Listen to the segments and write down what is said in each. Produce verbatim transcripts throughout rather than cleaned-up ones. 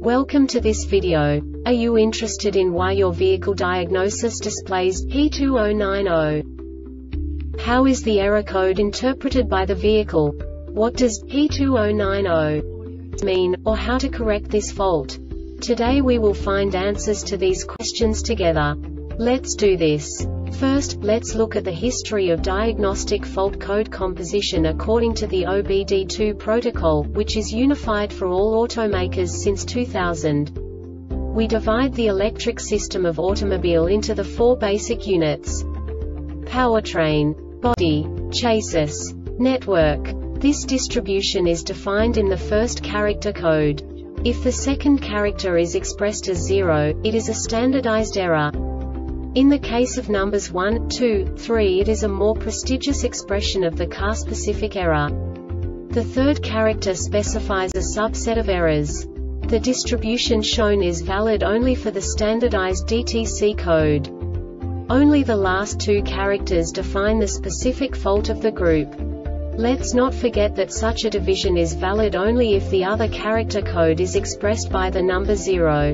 Welcome to this video. Are you interested in why your vehicle diagnosis displays P two zero nine zero? How is the error code interpreted by the vehicle? What does P two zero nine zero mean, or how to correct this fault? Today we will find answers to these questions together. Let's do this. First, let's look at the history of diagnostic fault code composition according to the O B D two protocol, which is unified for all automakers since two thousand. We divide the electric system of automobile into the four basic units: powertrain, body, chassis, network. This distribution is defined in the first character code. If the second character is expressed as zero, it is a standardized error. In the case of numbers one, two, three, it is a more prestigious expression of the car-specific error. The third character specifies a subset of errors. The distribution shown is valid only for the standardized D T C code. Only the last two characters define the specific fault of the group. Let's not forget that such a division is valid only if the other character code is expressed by the number zero.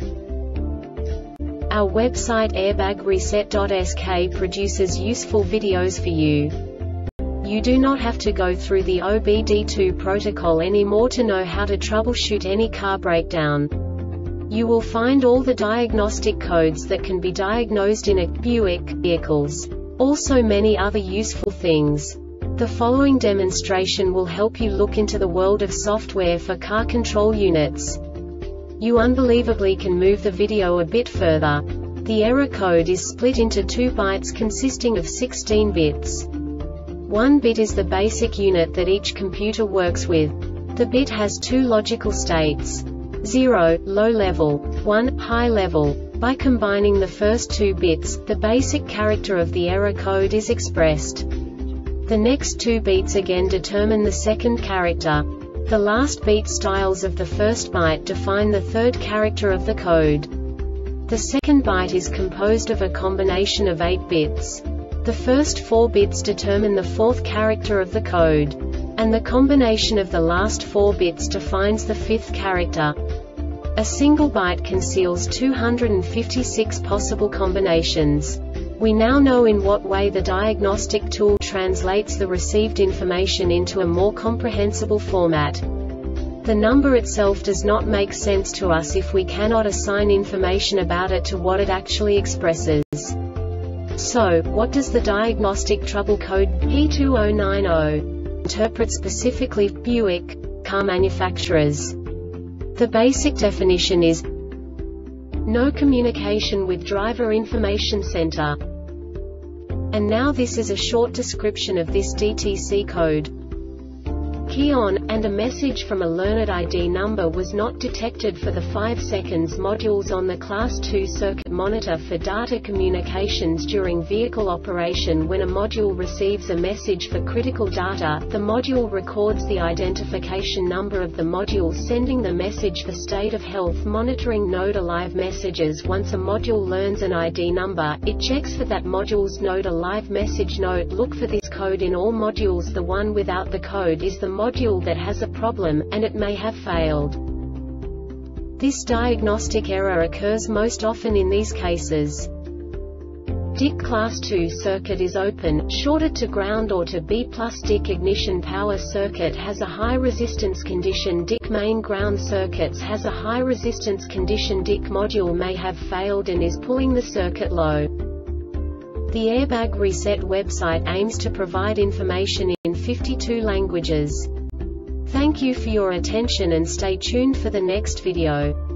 Our website airbag reset dot S K produces useful videos for you. You do not have to go through the O B D two protocol anymore to know how to troubleshoot any car breakdown. You will find all the diagnostic codes that can be diagnosed in a Buick vehicles. Also many other useful things. The following demonstration will help you look into the world of software for car control units. You unbelievably can move the video a bit further. The error code is split into two bytes consisting of sixteen bits. One bit is the basic unit that each computer works with. The bit has two logical states: zero, low level, one, high level. By combining the first two bits, the basic character of the error code is expressed. The next two bits again determine the second character. The last beat styles of the first byte define the third character of the code. The second byte is composed of a combination of eight bits. The first four bits determine the fourth character of the code. And the combination of the last four bits defines the fifth character. A single byte conceals two hundred fifty-six possible combinations. We now know in what way the diagnostic tool translates the received information into a more comprehensible format. The number itself does not make sense to us if we cannot assign information about it to what it actually expresses. So, what does the diagnostic trouble code P two zero nine zero interpret specifically for Buick car manufacturers? The basic definition is no communication with driver information center. And now this is a short description of this D T C code. Key on, and a message from a learned I D number was not detected for the five seconds modules on the class two circuit monitor for data communications during vehicle operation. When a module receives a message for critical data, the module records the identification number of the module sending the message for state of health monitoring node alive messages. Once a module learns an I D number, it checks for that module's node alive message node. Look for this code in all modules. The one without the code is the module that has a problem, and it may have failed. This diagnostic error occurs most often in these cases. D I C class two circuit is open, shorted to ground or to B plus. D I C ignition power circuit has a high resistance condition. D I C main ground circuits has a high resistance condition. D I C module may have failed and is pulling the circuit low. The Airbag Reset website aims to provide information in fifty-two languages. Thank you for your attention and stay tuned for the next video.